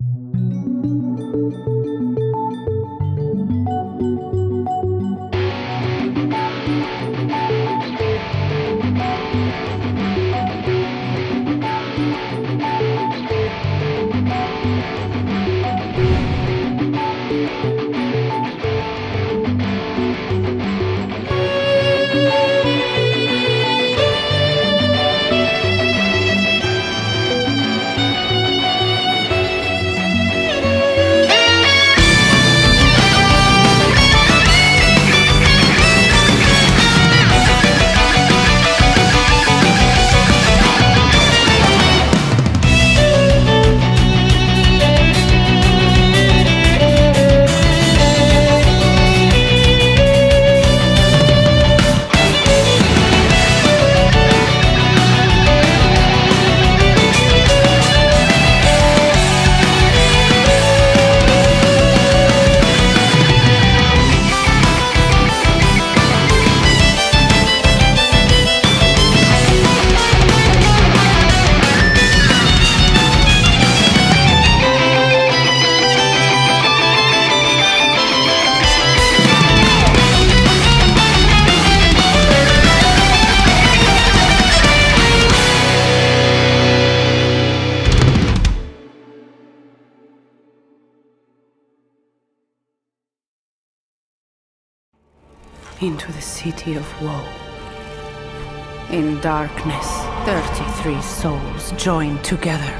Into the city of woe. In darkness, 33 souls join together.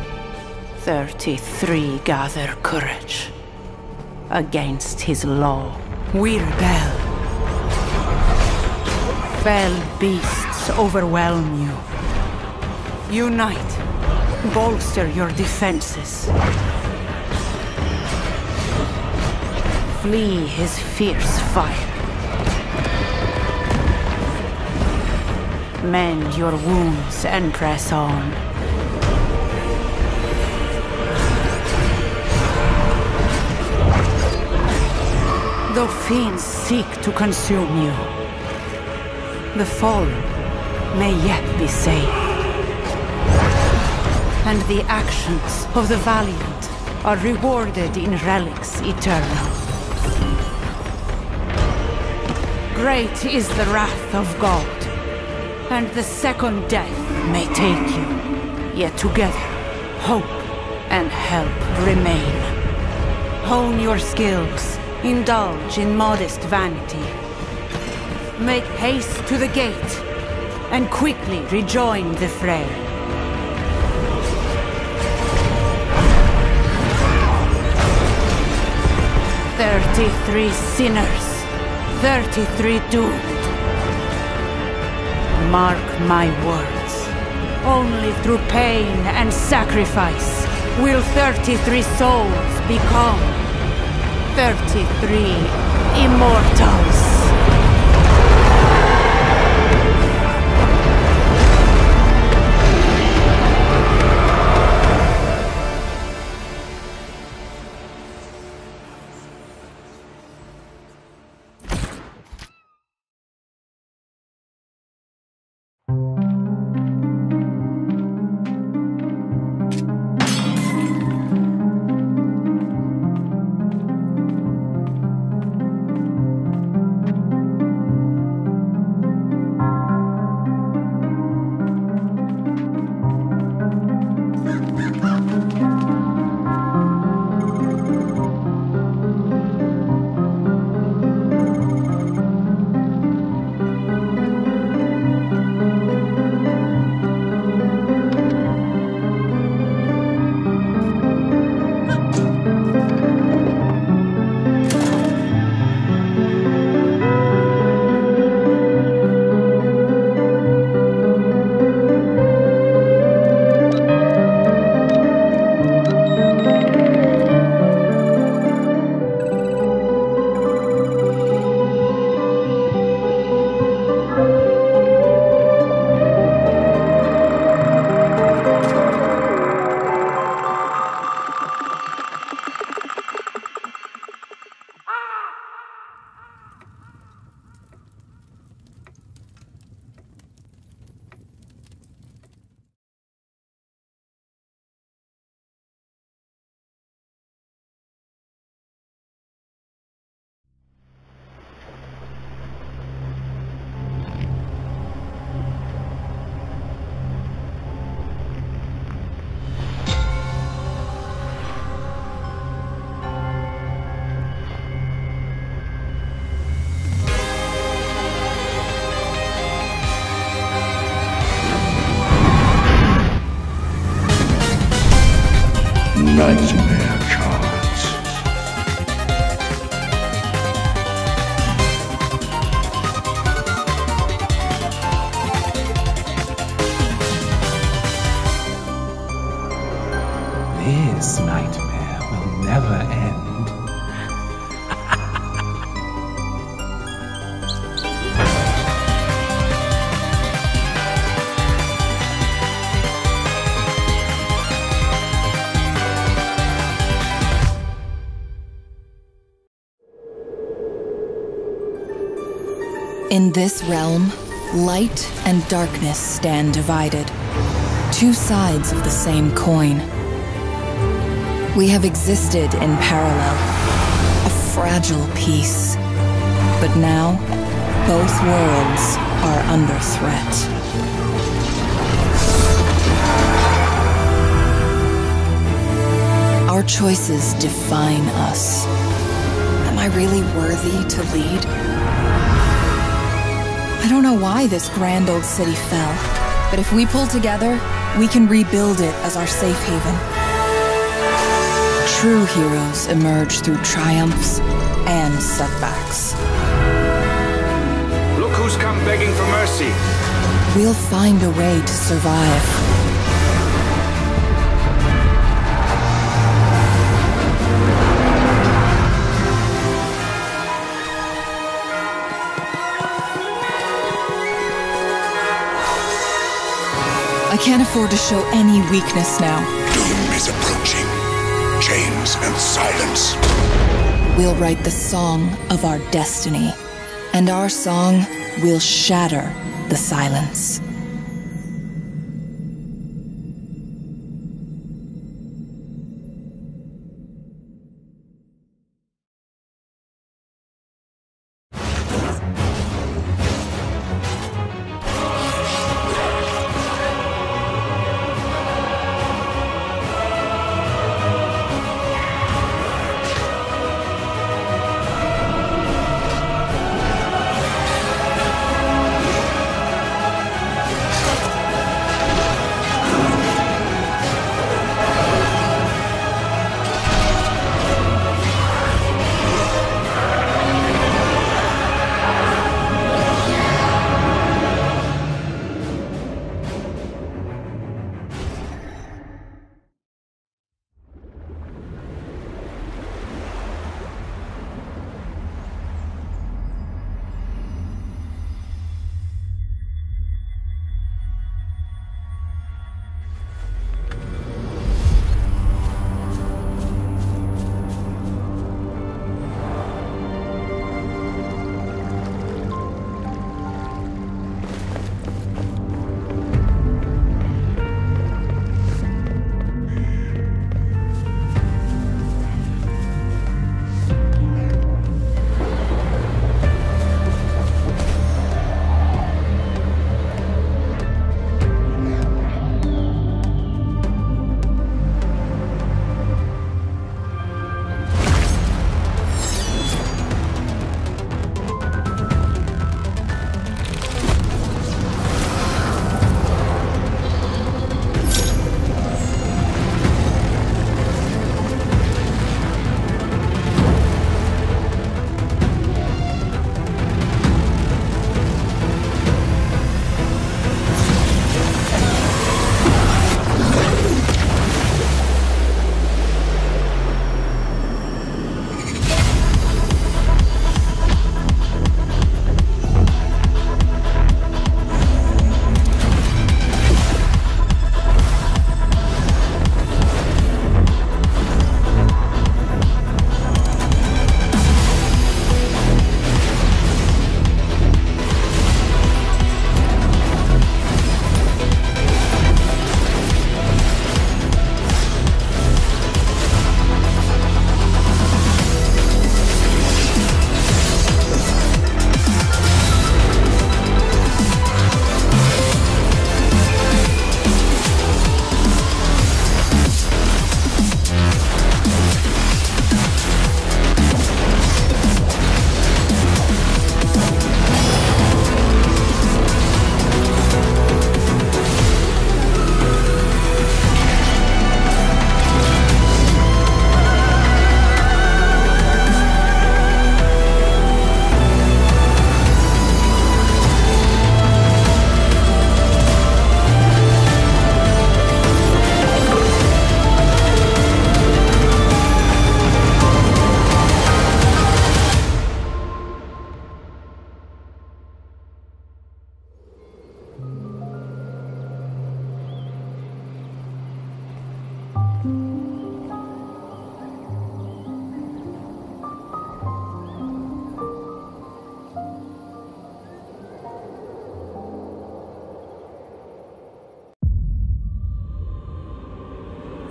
33 gather courage. Against his law, we rebel. Fell beasts overwhelm you. Unite. Bolster your defenses. Flee his fierce fire. Mend your wounds and press on. Though fiends seek to consume you, the fallen may yet be saved. And the actions of the valiant are rewarded in relics eternal. Great is the wrath of God, and the second death may take you. Yet together, hope and help remain. Hone your skills, indulge in modest vanity. Make haste to the gate, and quickly rejoin the fray. "33 sinners, 33 doomed. Mark my words. Only through pain and sacrifice will 33 souls become 33 immortals." nightmare cards. This nightmare will never end. In this realm, light and darkness stand divided, two sides of the same coin. We have existed in parallel, a fragile peace. But now, both worlds are under threat. Our choices define us. Am I really worthy to lead? I don't know why this grand old city fell, but if we pull together, we can rebuild it as our safe haven. True heroes emerge through triumphs and setbacks. Look who's come begging for mercy. We'll find a way to survive. I can't afford to show any weakness now. Doom is approaching. Chains and silence. We'll write the song of our destiny, and our song will shatter the silence.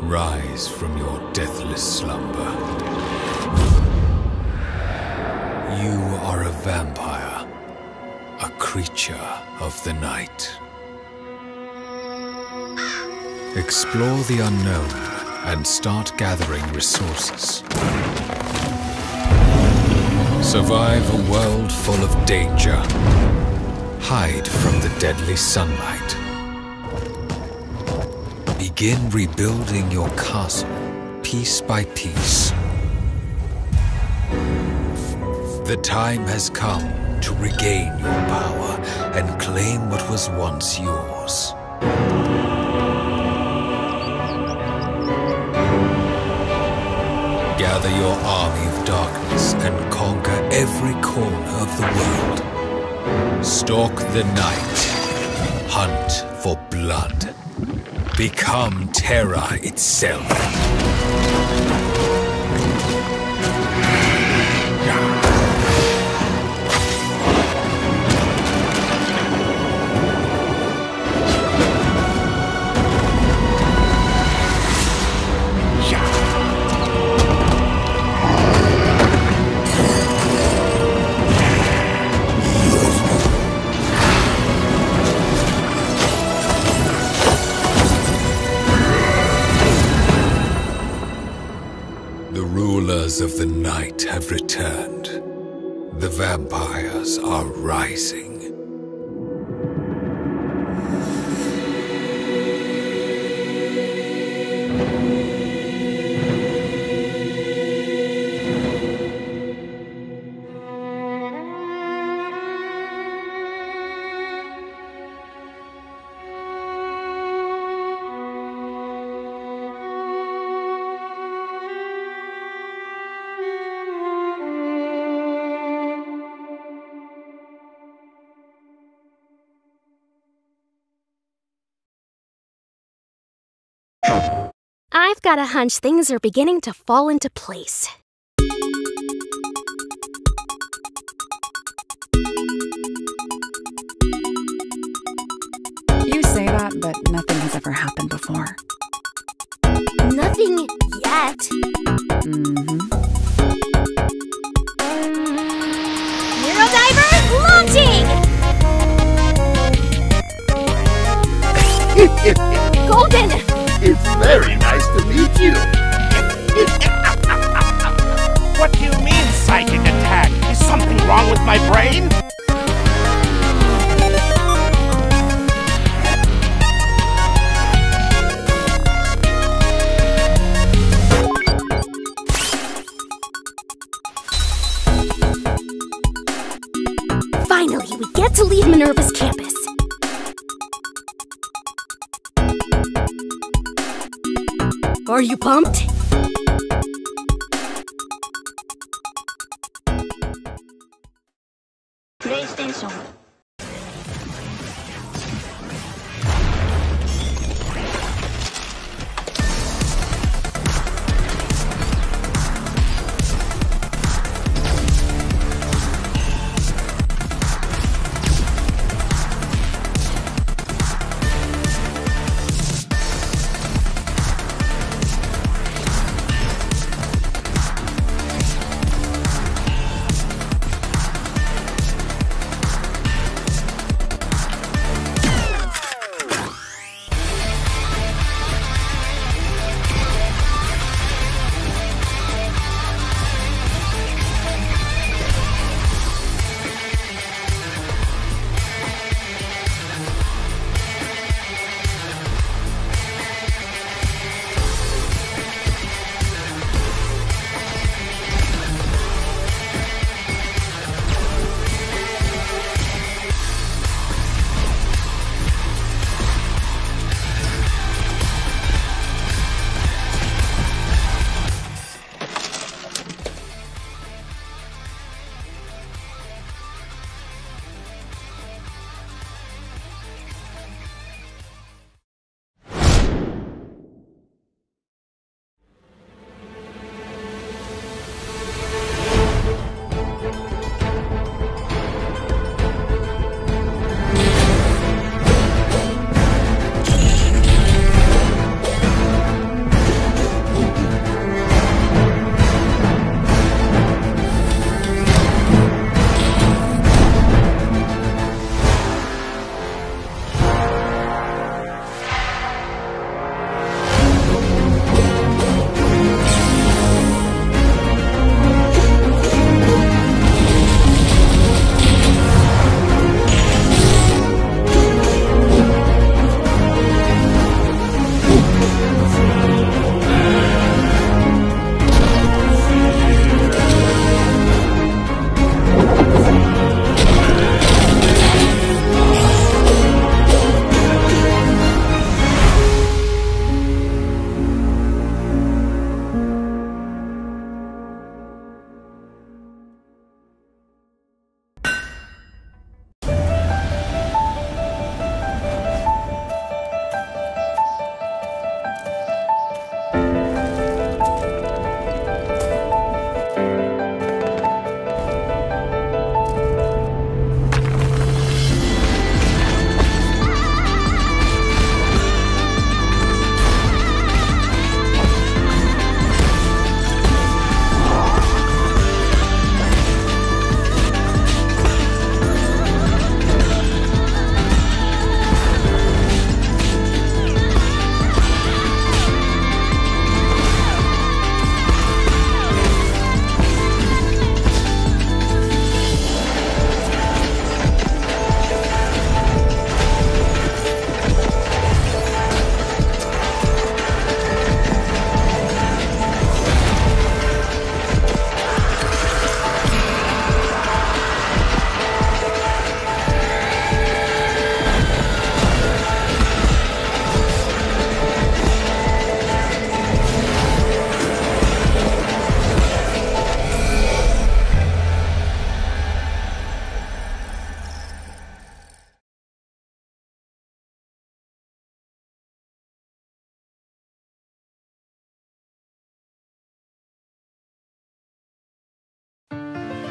Rise from your deathless slumber. You are a vampire, a creature of the night. Explore the unknown and start gathering resources. Survive a world full of danger. Hide from the deadly sunlight. Begin rebuilding your castle, piece by piece. The time has come to regain your power and claim what was once yours. Gather your army of darkness and conquer every corner of the world. Stalk the night. Hunt for blood. Become terror itself. The rulers of the night have returned. The vampires are rising. I've got a hunch things are beginning to fall into place. You say that, but nothing has ever happened before. Nothing yet. Neurodiver launching! Golden! It's very nice to meet you. What do you mean, psychic attack? Is something wrong with my brain? Finally, we get to leave Minerva's campus. Are you pumped? PlayStation.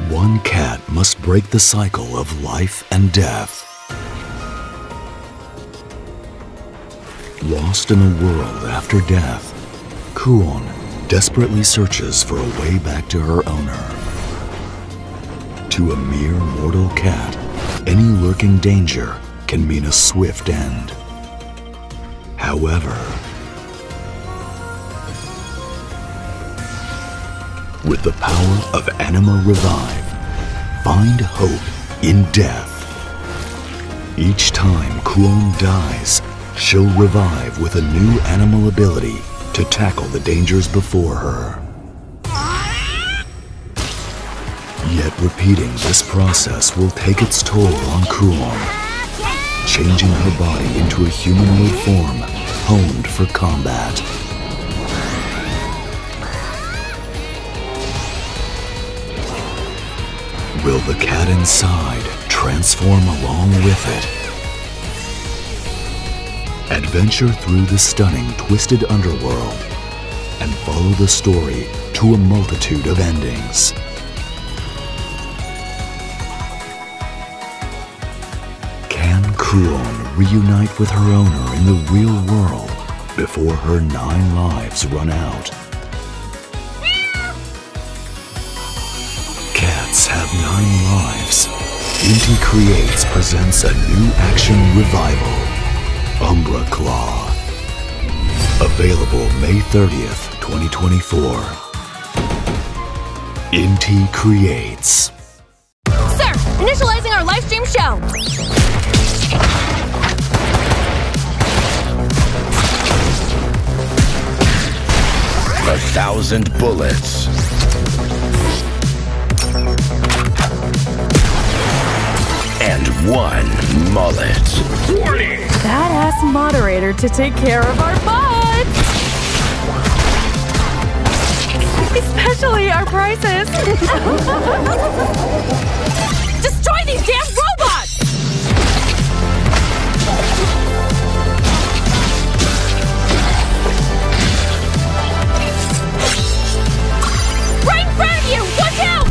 One cat must break the cycle of life and death. Lost in a world after death, Kuon desperately searches for a way back to her owner. To a mere mortal cat, any lurking danger can mean a swift end. However, with the power of Anima Revive, find hope in death. Each time Kuon dies, she'll revive with a new animal ability to tackle the dangers before her. Yet repeating this process will take its toll on Kuon, changing her body into a humanoid form honed for combat. Will the cat inside transform along with it? Adventure through the stunning twisted underworld and follow the story to a multitude of endings. Can Kuon reunite with her owner in the real world before her 9 lives run out? Cats have 9 lives. Inti Creates presents a new action revival, Umbra Claw. Available May 30th, 2024. Inti Creates. Sir, initializing our live stream show. 1,000 bullets. And 1 mullet. Warning! Badass moderator to take care of our butts! Especially our prices! Destroy these damn robots! Right in front of you! Watch out!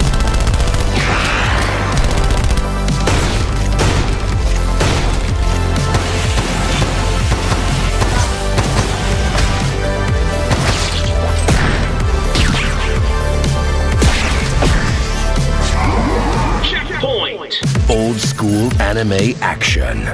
Old school anime action.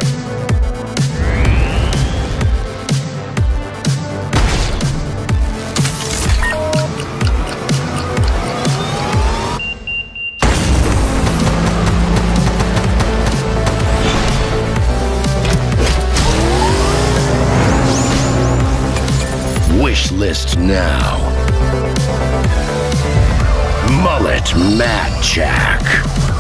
Wish list now. Mullet Mad Jack.